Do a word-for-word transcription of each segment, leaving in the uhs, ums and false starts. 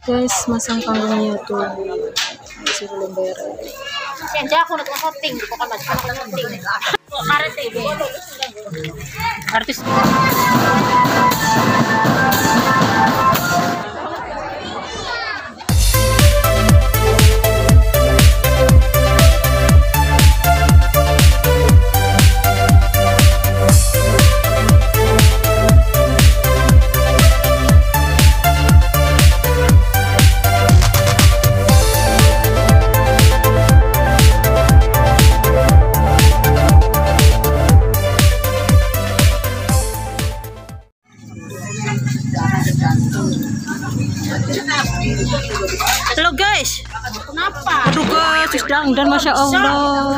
Guys, masang panggungnya tuh masih belum beres. Siya ako nagko-shooting, di ko ka mag-shooting. Para T V. Artis. Halo guys, Kenapa? aduh guys, sedang dan masya Allah.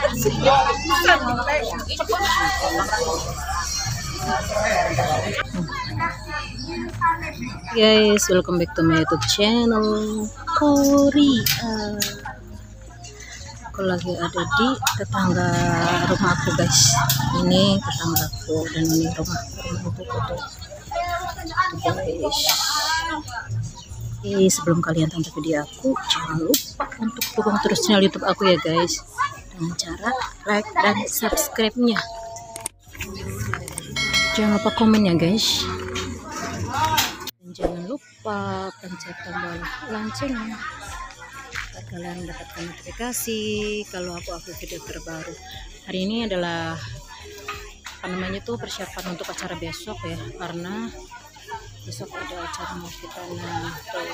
Guys, welcome back to my YouTube channel Korea. Aku lagi ada di tetangga rumah aku guys. Ini tetanggaku dan ini rumah rumah itu tuh guys. Eh, sebelum kalian tonton video aku, jangan lupa untuk dukung terus channel YouTube aku ya guys, dengan cara like dan subscribe-nya. Jangan lupa komen ya guys, dan jangan lupa pencet tombol loncengnya agar kalian mendapatkan notifikasi kalau aku upload video terbaru. Hari ini adalah apa namanya tuh persiapan untuk acara besok ya, karena besok ada acara mau kita tuh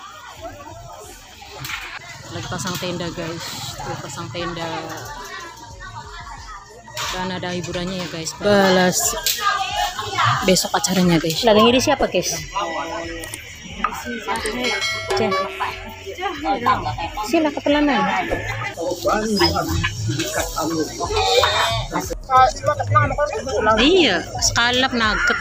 lagi pasang tenda guys, tuh pasang tenda dan ada hiburannya ya guys. Balas besok acaranya guys. Lagi ngiri siapa guys? Cek. Sila ketelanan. Iya, sekalap nugget.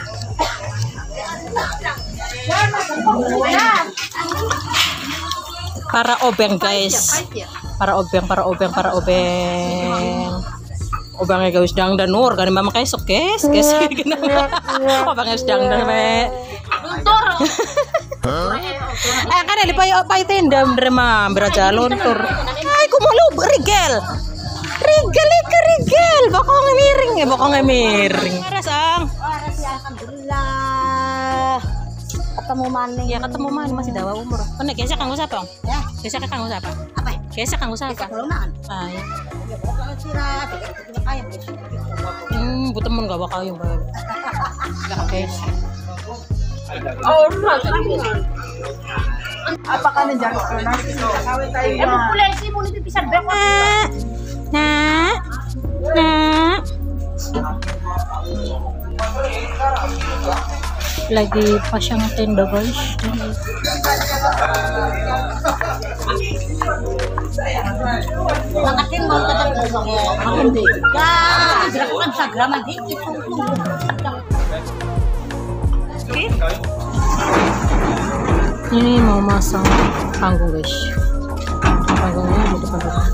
Para obeng guys, para obeng, para obeng, para obeng, obengnya guys sedang dan nur kan mama kayak sok guys, guys obengnya sedang dan me. Eh kan ada payo payo tenda menerima beraja lontur. Ay kumulu rigel, rigel ke rigel, bokong miring ya bokong miring. Rasang. Alhamdulillah. Ketemu maning. Ya ketemu maning masih dawa umur. Kan gesek kanggo sapa? Ya. Gesek kanggo sapa? Apa? Gesek kanggo sapa? Kelumaan. Ah ya. Ya pokoknya sirat, tidak kaya. Hmm, bu temen gak bakal yang baru. Guys. Oh, apa kan jangan nasi kawin tayo. Eh, pulay si mo nito pisan ba? Nah. Nah. Lagi pasang tenda guys. Makatin mo ka tayo makin di. Ya, gerakan Instagram di itu. Ini mau masang panggung guys. Panggungnya di depan rumah.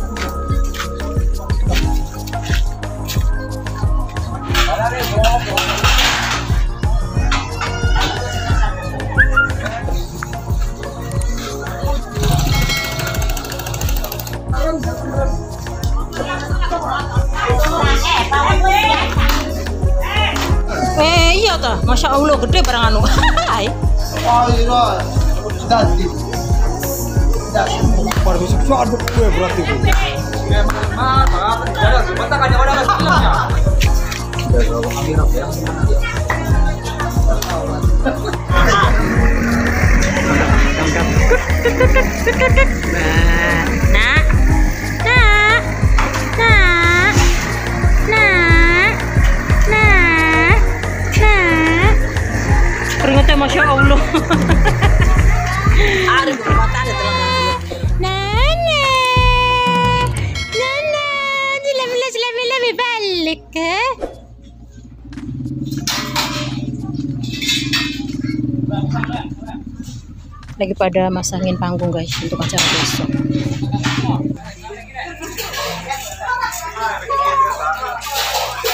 Eh iya toh, masya Allah gede barang anu. Hai. Oh iya, sudah di, sudah. Pada besok sudah ada kue berarti. Ya mana, mana, ada sebentar kan ada ada filmnya. Sudah bawa kamera ya. Nah, nah, nah, nah, nah, nah. Keringetnya masya Allah. Ada mata ada telanjang. Nana, Nana, dilabih dilabih dilabih balik ke. Lagi pada masangin panggung guys untuk acara besok.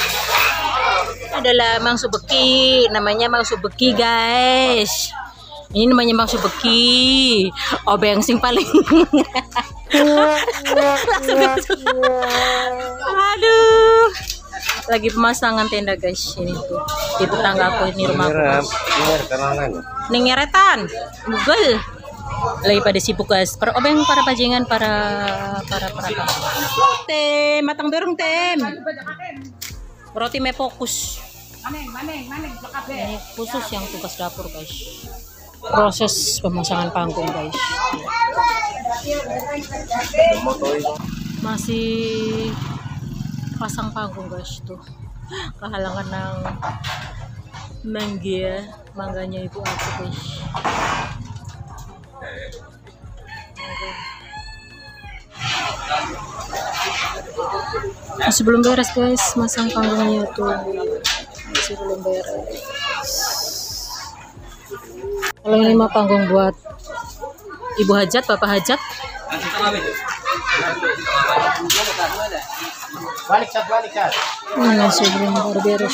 Adalah Mang Subeki, namanya Mang Subeki guys. Ini namanya maksud beki. Obeng sing paling. Aduh. Lagi pemasangan tenda guys ini tuh. Di tetangga aku ini rumah aku. Ning ngeretan. Google. Lagi pada sibuk guys. Para obeng, para bajingan, para para para. Tem, matang dorong tem. Roti me fokus. Ini khusus yang tugas dapur guys. Proses pemasangan panggung guys. Masih pasang panggung guys tuh. Kehalangan ng mangga, mangganya ibu aku guys. Masih belum beres guys, masang panggungnya tuh. Masih belum beres. Kalau ini mah panggung buat ibu hajat, bapak hajat. Balik cat, balik cat. Ini masih belum beres.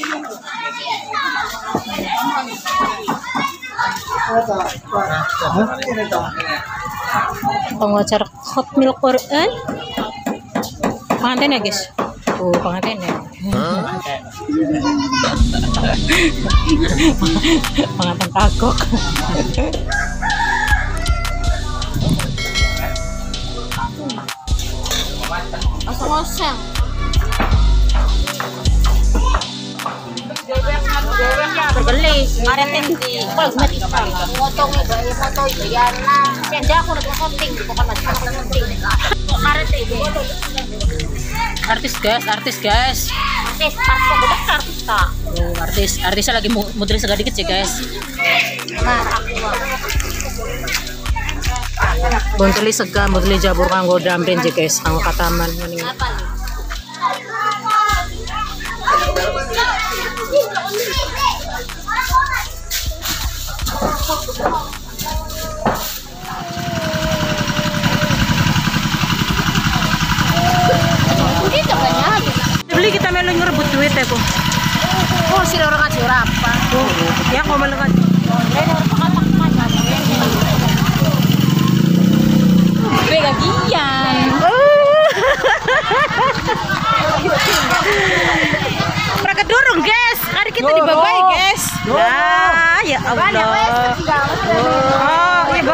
Pengacara hot milk Quran. Pengantin ya guys. Oh pengantin ya. Pengantin takok. Oseng-oseng. Berbeli, ada tendi. Kalau mati motong itu, motong itu ya nah. Senda aku nak penting, bukan macam penting. Karet itu. Artis guys, artis guys. Artis, artis bukan artis tak. Oh, artis, artisnya lagi model segala dikit sih guys. Nah, aku. Bonteli sega, modeli jabur kanggo damrin sih guys, kanggo kataman ini. Beli kita melu ngerebut duit ya bu. Oh si orang kasih apa? Oh ya kau melu kan. Begagian. Mereka dorong guys. Hari kita dibabai guys. Nah ya Allah. Oh ya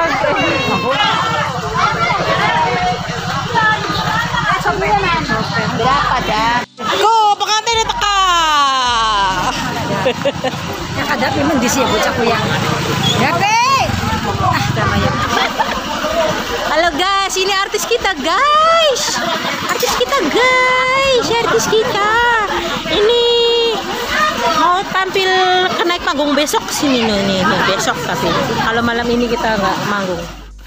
berapa dah? Tuh pengantin teka. Yang ada memang di sini bocahku yang. Ya be. Ah namanya. Halo guys, ini artis kita guys. Artis kita guys, artis kita. Ini mau tampil naik panggung besok sini nih, nih, nih besok tapi kalau malam ini kita nggak manggung.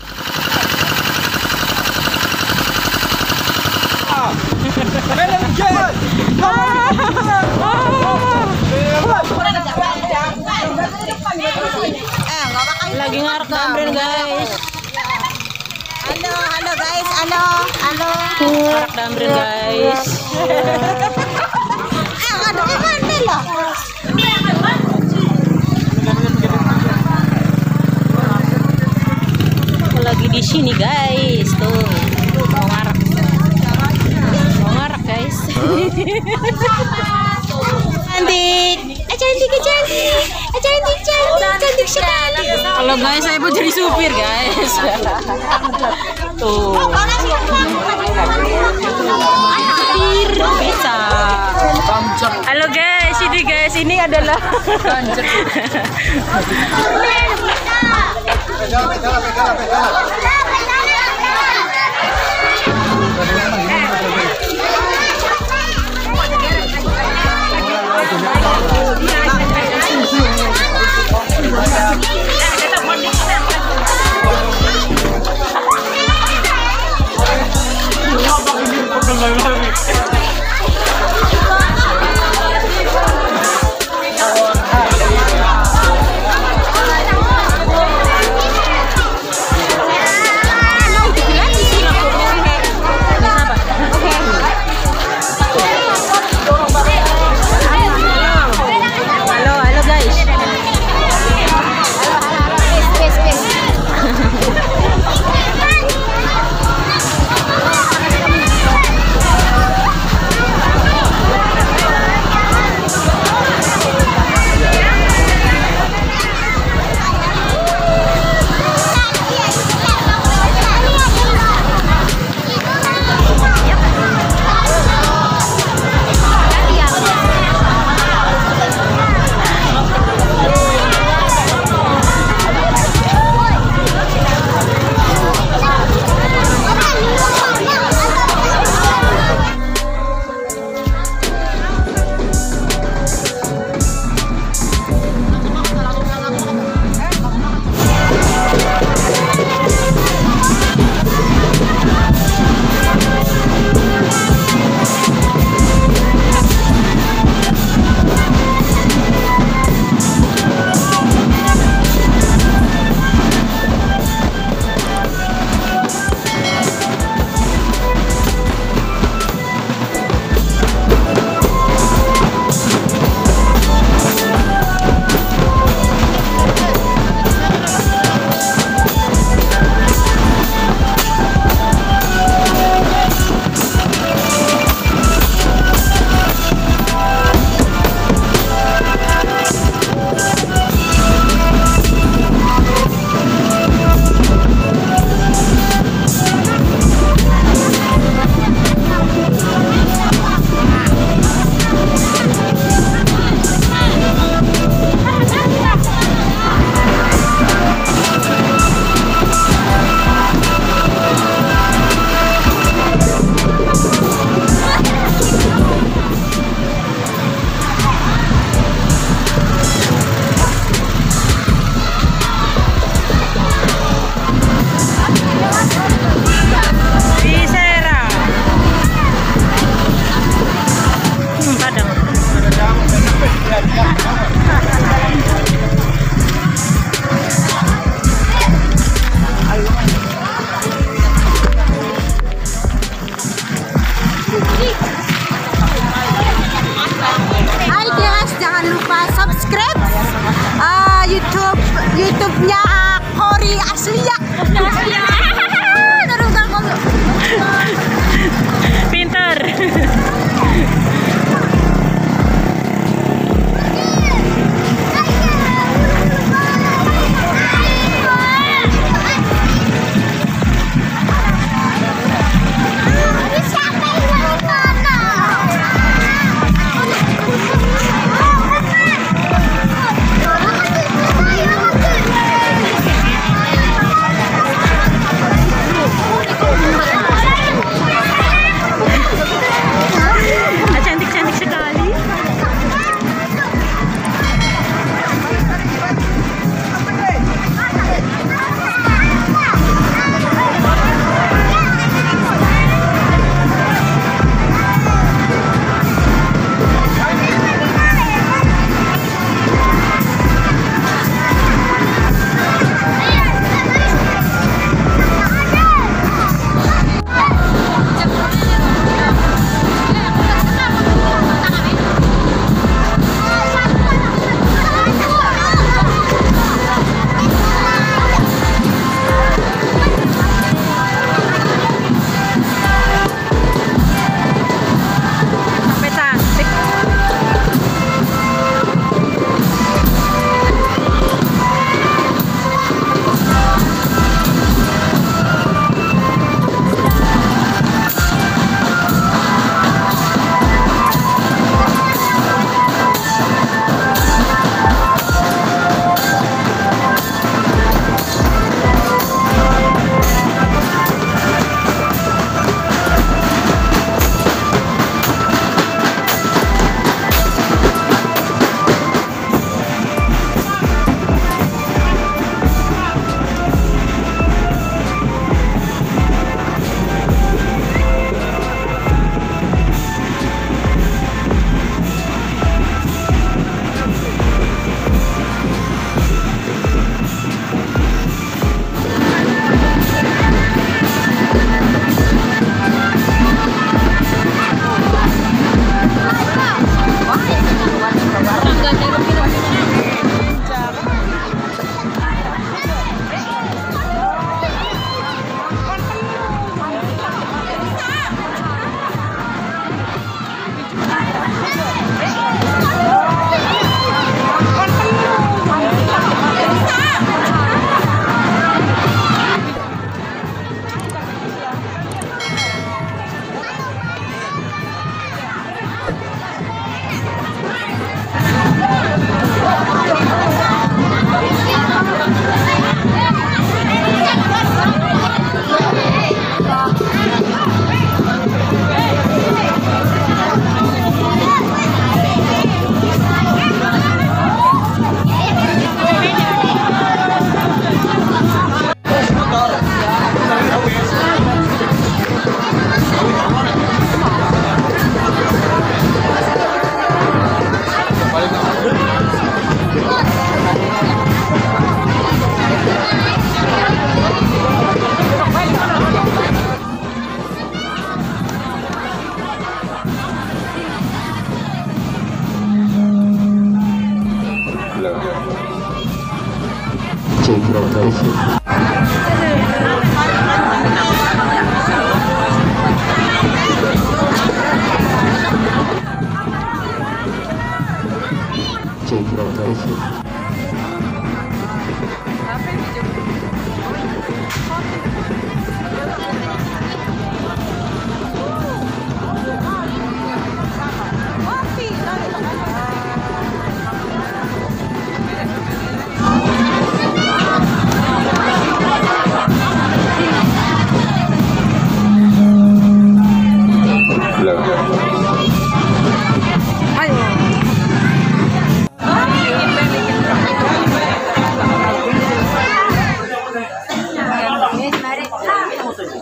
Lagi ngarak damrin guys. Halo, halo guys, halo, halo. Ngarak damrin guys. Eh, ada di mana lah? Lagi di sini guys, tuh mau ngarak, mau ngarak guys. Cantik, eh cantik, eh cantik, eh cantik, cantik, cantik sekali. Kalau guys, saya mau jadi supir guys. Tuh. Supir bisa. Halo guys, ini guys, ini adalah.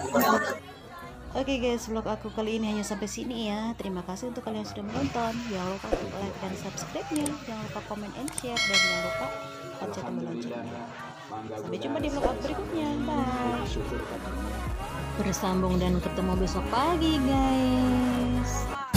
Oke guys, vlog aku kali ini hanya sampai sini ya. Terima kasih untuk kalian yang sudah menonton. Jangan lupa untuk like dan subscribe-nya. Jangan lupa comment and share. Dan jangan lupa pencet tombol loncengnya. Sampai jumpa di vlog aku berikutnya. Bye. Bersambung dan ketemu besok pagi guys.